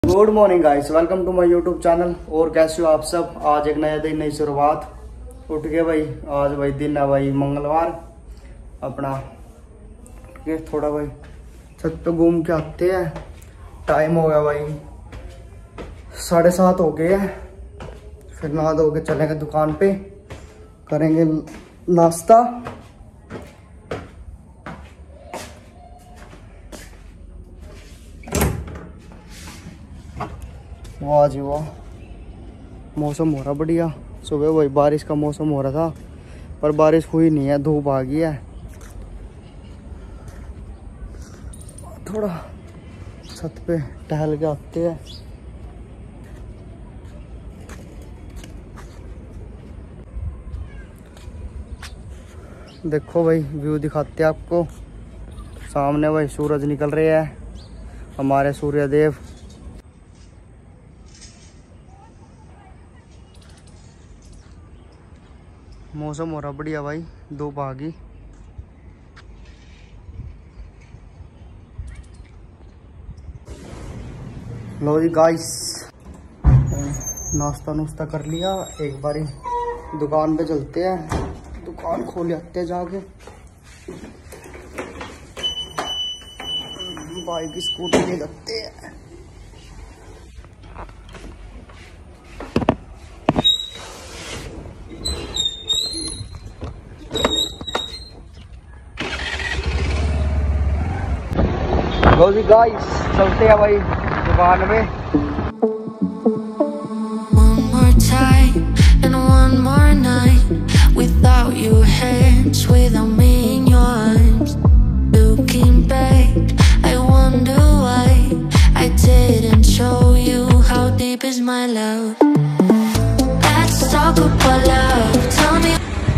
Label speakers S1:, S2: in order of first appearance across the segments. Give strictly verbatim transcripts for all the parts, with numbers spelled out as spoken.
S1: Good morning guys, welcome to my YouTube channel. और कैसे हो आप सब। आज एक नया दिन, नई शुरुआत। उठ के भाई आज भाई दिन है भाई मंगलवार। अपना उठ के थोड़ा भाई छत पे घूम के आते हैं। टाइम हो गया भाई साढ़े सात हो गए हैं। फिर नहा धो के चलेंगे दुकान पे, करेंगे नाश्ता। वाह जी वाह, मौसम हो रहा बढ़िया। सुबह वही बारिश का मौसम हो रहा था पर बारिश हुई नहीं है, धूप आ गई है। थोड़ा छत पे टहल के आते हैं। देखो भाई व्यू दिखाते हैं आपको। सामने भाई सूरज निकल रहे हैं, हमारे सूर्य देव। मौसम हो रहा बढ़िया भाई, धूप आ गई। लो जी गाइस, नाश्ता नुश्ता कर लिया। एक बारी दुकान पे चलते हैं, दुकान खोल आते हैं जाके। बाइक स्कूटी ले जाते हैं। लो जी गाइस, चलते हैं भाई दुकान में।
S2: One more time and one more night without your hands, without me in your arms. Looking back, I wonder why I didn't show you how deep is my love. Let's talk about love. Tell me.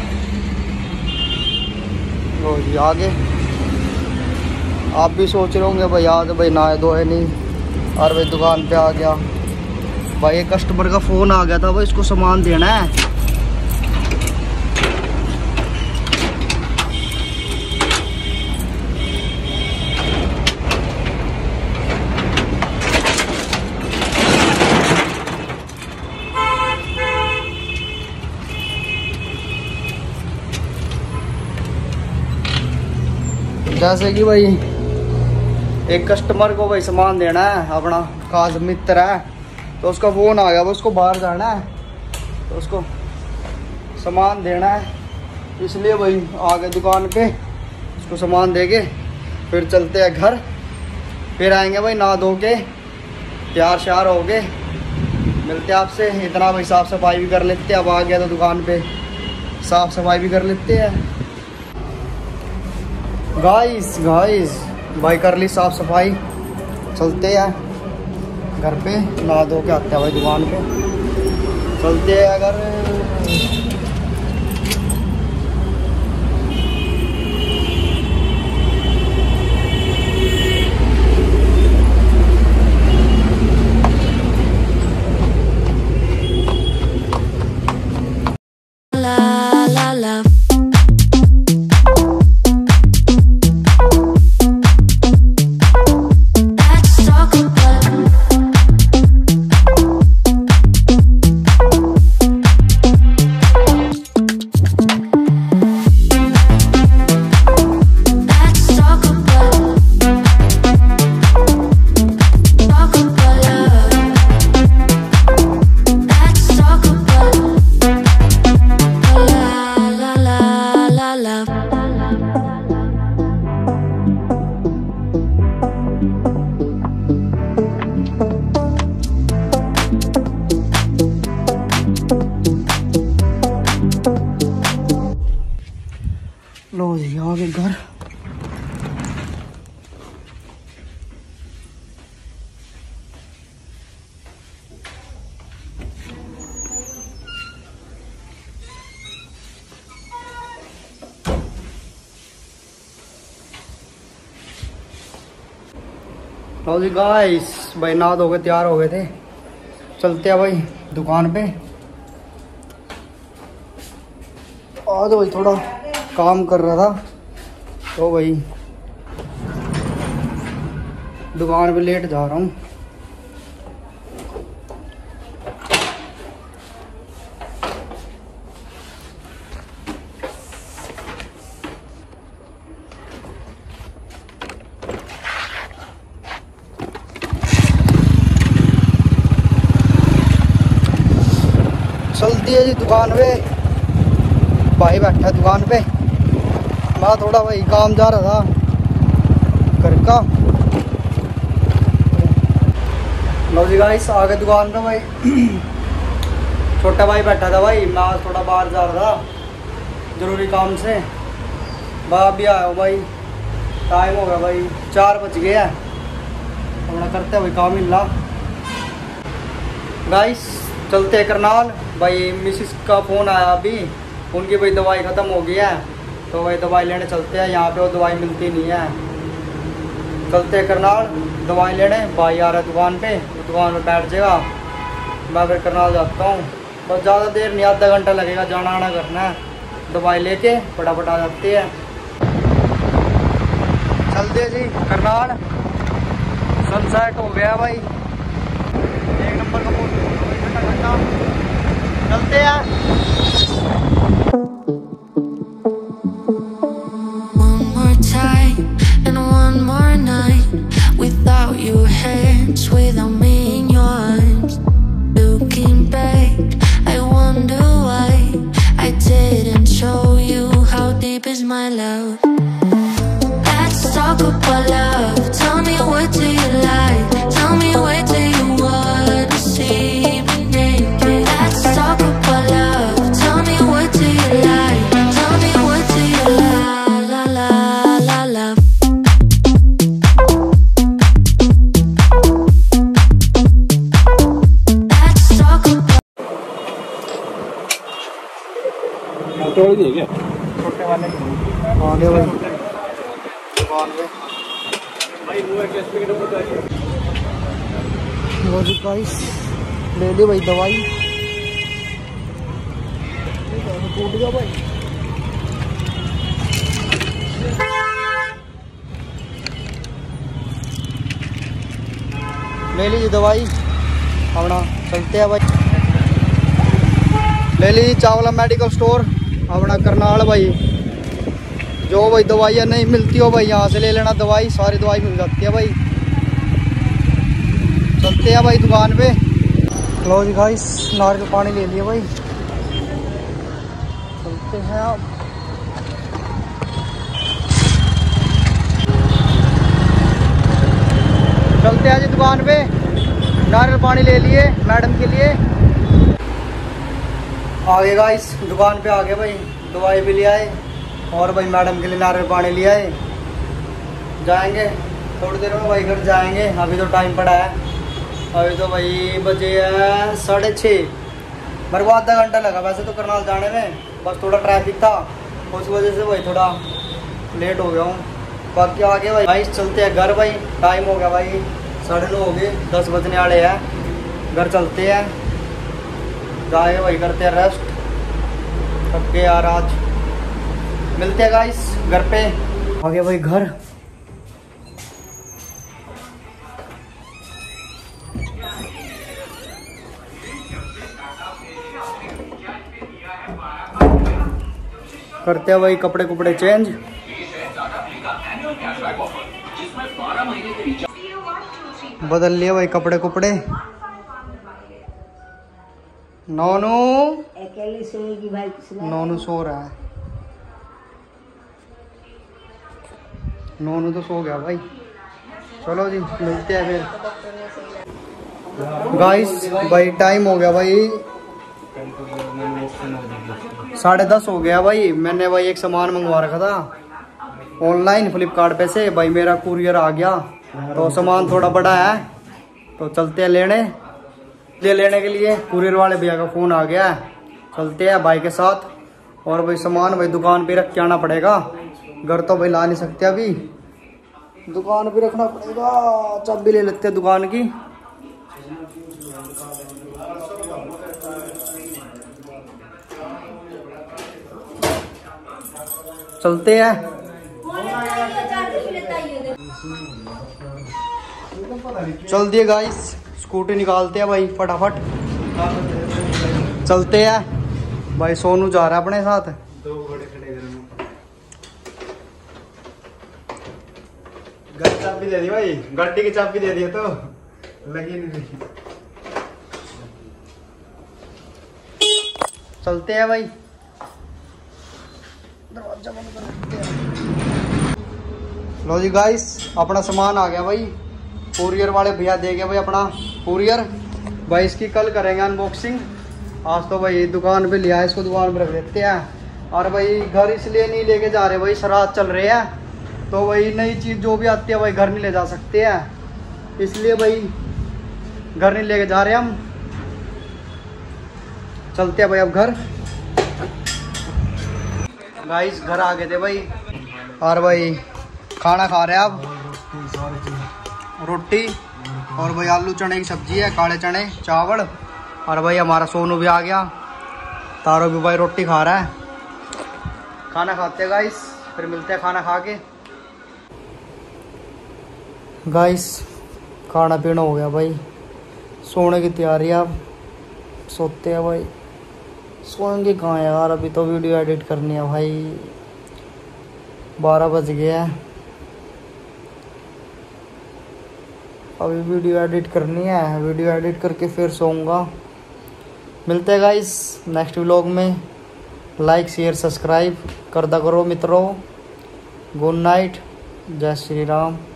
S1: लो जी आगे। आप भी सोच रहे होंगे भाई आज भाई नहाए धोए नहीं और भाई दुकान पे आ गया। भाई एक कस्टमर का फोन आ गया था, भाई इसको सामान देना है। जैसे कि भाई एक कस्टमर को भाई सामान देना है, अपना खास मित्र है, तो उसका फ़ोन आ गया। उसको बाहर जाना है तो उसको सामान देना है, इसलिए भाई आ गए दुकान पे। उसको सामान देके फिर चलते हैं घर। फिर आएंगे भाई नहा धो के, तैयार श्यार हो गए, मिलते हैं आपसे। इतना भाई साफ़ सफाई भी कर लेते हैं। अब आ गया तो दुकान पे साफ़ सफाई भी कर लेते हैं। गाइस गाइस भाई कर ली साफ सफाई, चलते हैं घर पे। नहा धो के आते हैं भाई दुकान पे, चलते हैं अगर।
S2: La la la.
S1: लो जी आ गए घर। लो जी गाइस, भाई नहा धो के तैयार हो गए थे, चलते हैं भाई दुकान पे। आज भाई थोड़ा काम कर रहा था तो भाई दुकान पे लेट जा रहा हूँ। चलती है जी दुकान पे। भाई बैठा दुकान पे, मैं थोड़ा भाई काम जा रहा था घर का। लो जी गाइस आ गए दुकान पे भाई। छोटा भाई बैठा था भाई, मैं आज थोड़ा बाहर जा रहा था ज़रूरी काम से। बाप भी आया हो भाई, टाइम हो गया भाई, चार बज गए हैं। अपना करते भाई काम मिल रहा। गाइस चलते हैं करनाल भाई। मिसिस का फ़ोन आया अभी, उनकी भाई दवाई ख़त्म हो गई है, तो भाई दवाई लेने चलते हैं। यहाँ पे वो दवाई मिलती नहीं है। चलते हैं करनाल दवाई लेने। भाई आ रहा है दुकान पे, तो दुकान पे बैठ जाएगा, मैं फिर करनाल जाता हूँ। बस ज़्यादा देर नहीं, आधा घंटा लगेगा, जाना आना करना है। दवाई लेके फटाफट आ जाते हैं। चलते जी करनाल। सनसेट हो गया भाई, एक नंबर का ठंडा ठंडा। चलते हैं।
S2: One more time and one more night without your hands, without me in your arms. Looking back, I wonder why I didn't show you how deep is my love. Let's talk about love. Tell me, what do you like? Tell me, where do you wanna see me naked? Let's talk about love. Tell me, what do you like? Tell me, what do you la la la la love? Let's talk about.
S3: तोड़ दिए क्या?
S1: छोटे वाले आ गए भाई दुकान पे। लो जी guys ले ली भाई दवाई। टूट गया भाई। ले लीजिए दवाई अपना, चलते हैं भाई। ले लीजिए चावला मेडिकल स्टोर अपना करनाल भाई। जो भाई दवाइयाँ नहीं मिलती हो भाई, यहाँ से ले लेना दवाई, सारी दवाई मिल जाती है भाई। चलते हैं भाई दुकान पे। लो जी गाइस नारियल पानी ले लिया भाई, चलते हैं आप। चलते हैं जी दुकान पे, नारियल पानी ले लिए मैडम के लिए। आगे गाइस दुकान पे आ गए भाई, दवाई भी ले आए और भाई मैडम के लिए नारियल पानी ले आए। जाएंगे थोड़ी देर में भाई घर जाएंगे, अभी तो टाइम पड़ा है। अभी तो भाई बजे है साढ़े छः। मेरे को आधा घंटा लगा वैसे तो करनाल जाने में, बस थोड़ा ट्रैफिक था, उस वजह से भाई थोड़ा लेट हो गया हूँ। बाकी आगे भाई भाई चलते हैं घर भाई। टाइम हो गया भाई, साढ़े नौ हो गए, दस बजने वाले हैं। घर चलते हैं, जाए भाई करते हैं रेस्ट। थक गए यार आज। मिलते हैं गाइस घर पे। आगे भाई घर। करते हैं भाई कपड़े कुपड़े चेंज। बदल लिए भाई कपड़े कुपड़े। नोनू
S4: अकेले सोएगी भाई,
S1: नोनू सो रहा है। नोनू तो सो गया भाई। चलो जी मिलते हैं फिर गाइस। भाई टाइम हो गया भाई, साढ़े दस हो गया भाई। मैंने भाई एक सामान मंगवा रखा था ऑनलाइन फ्लिपकार्ट पे से भाई, मेरा कुरियर आ गया। तो सामान थोड़ा बड़ा है, तो चलते हैं लेने ले लेने के लिए। कुरियर वाले भैया का फ़ोन आ गया है, चलते हैं भाई के साथ। और भाई सामान भाई दुकान पे रख के आना पड़ेगा, घर तो भाई ला नहीं सकते, अभी दुकान पे रखना पड़ेगा। चाबी ले लेते हैं दुकान की। चलते हैं। चल दिए गाइस, स्कूटी निकालते हैं भाई फटाफट। चलते हैं भाई। सोनू जा रहा है अपने साथ।
S3: दो बड़े खड़े घर में।
S1: घर चाबी दे दी भाई, गाड़ी की चाबी दे दी तो लगी नहीं रही। चलते हैं भाई, दरवाजा बंद कर देते हैं। लो जी गाइस, अपना सामान आ गया भाई, कुरियर वाले भैया दे गए भाई अपना कुरियर भाई। इसकी कल करेंगे अनबॉक्सिंग। आज तो भाई दुकान पे लिया है, इसको दुकान पे रख देते हैं। और भाई घर इसलिए नहीं लेके जा रहे भाई, शराब चल रहे हैं, तो भाई नई चीज़ जो भी आती है भाई घर नहीं ले जा सकते हैं, इसलिए भाई घर नहीं लेके जा रहे हम। चलते हैं भाई अब घर। गाइस घर आ गए थे भाई, और भाई खाना खा रहे हैं अब, रोटी और भाई आलू चने की सब्जी है, काले चने चावल। और भाई हमारा सोनू भी आ गया, तारो भी भाई रोटी खा रहा है। खाना खाते हैं गाइस, फिर मिलते हैं खाना खा के। गाइस खाना पीना हो गया भाई, सोने की तैयारी है, अब सोते हैं भाई। सोएंगे कहाँ यार, अभी तो वीडियो एडिट करनी है भाई, बारह बज गया है, अभी वीडियो एडिट करनी है, वीडियो एडिट करके फिर सोऊंगा। मिलते हैं गाइस नेक्स्ट व्लॉग में। लाइक शेयर सब्सक्राइब कर दा करो मित्रों। गुड नाइट, जय श्री राम।